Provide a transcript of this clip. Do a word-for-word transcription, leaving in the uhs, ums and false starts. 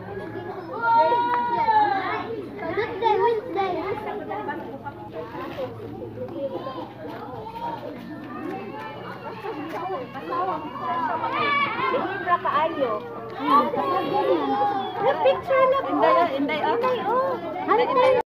Wednesday, Wednesday. Hibra kaayo. Picture na po. Inday, inday, oh. Inday, oh.